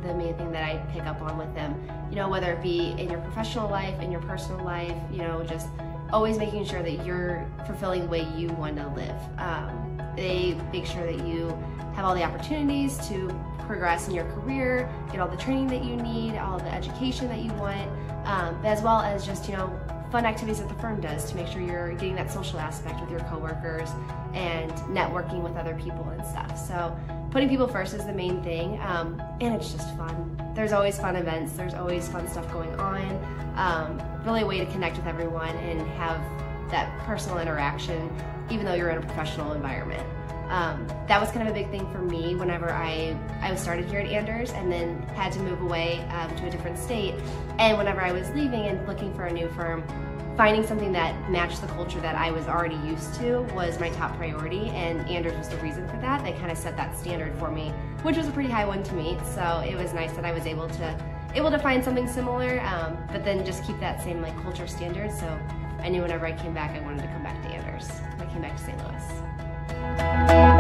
the main thing that I pick up on with them. You know, whether it be in your professional life, in your personal life, you know, just always making sure that you're fulfilling the way you want to live. They make sure that you have all the opportunities to progress in your career, get all the training that you need, all the education that you want, as well as just, you know, fun activities that the firm does to make sure you're getting that social aspect with your coworkers and networking with other people and stuff. So putting people first is the main thing, and it's just fun. There's always fun events, there's always fun stuff going on, really a way to connect with everyone and have that personal interaction even though you're in a professional environment. That was kind of a big thing for me whenever I started here at Anders and then had to move away to a different state. And whenever I was leaving and looking for a new firm, finding something that matched the culture that I was already used to was my top priority, and Anders was the reason for that. They kind of set that standard for me, which was a pretty high one to meet, so it was nice that I was able to find something similar, but then just keep that same like culture standard. So I knew whenever I came back, I wanted to come back to Anders. I came back to St. Louis.